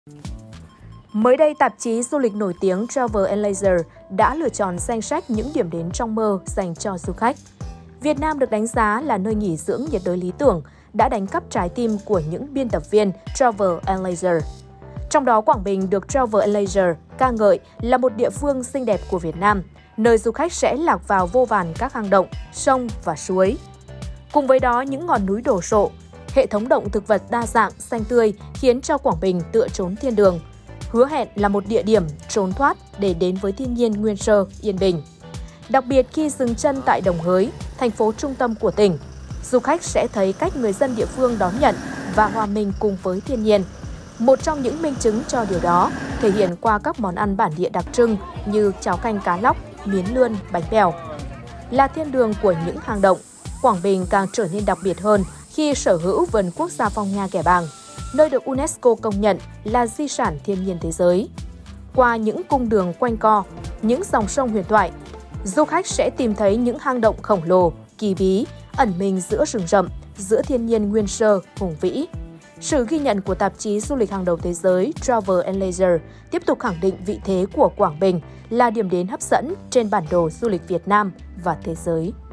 Mới đây, tạp chí du lịch nổi tiếng Travel + Leisure đã lựa chọn danh sách những điểm đến trong mơ dành cho du khách. Việt Nam được đánh giá là nơi nghỉ dưỡng nhiệt đới lý tưởng, đã đánh cắp trái tim của những biên tập viên Travel + Leisure. Trong đó, Quảng Bình được Travel + Leisure ca ngợi là một địa phương xinh đẹp của Việt Nam, nơi du khách sẽ lạc vào vô vàn các hang động, sông và suối. Cùng với đó, những ngọn núi đổ sộ, hệ thống động thực vật đa dạng, xanh tươi khiến cho Quảng Bình tựa trốn thiên đường, hứa hẹn là một địa điểm trốn thoát để đến với thiên nhiên nguyên sơ, yên bình. Đặc biệt khi dừng chân tại Đồng Hới, thành phố trung tâm của tỉnh, du khách sẽ thấy cách người dân địa phương đón nhận và hòa mình cùng với thiên nhiên. Một trong những minh chứng cho điều đó thể hiện qua các món ăn bản địa đặc trưng như cháo canh cá lóc, miến lươn, bánh bèo. Là thiên đường của những hang động, Quảng Bình càng trở nên đặc biệt hơn khi sở hữu vườn quốc gia Phong Nha Kẻ Bàng, nơi được UNESCO công nhận là di sản thiên nhiên thế giới. Qua những cung đường quanh co, những dòng sông huyền thoại, du khách sẽ tìm thấy những hang động khổng lồ, kỳ bí, ẩn mình giữa rừng rậm, giữa thiên nhiên nguyên sơ, hùng vĩ. Sự ghi nhận của tạp chí du lịch hàng đầu thế giới Travel + Leisure tiếp tục khẳng định vị thế của Quảng Bình là điểm đến hấp dẫn trên bản đồ du lịch Việt Nam và thế giới.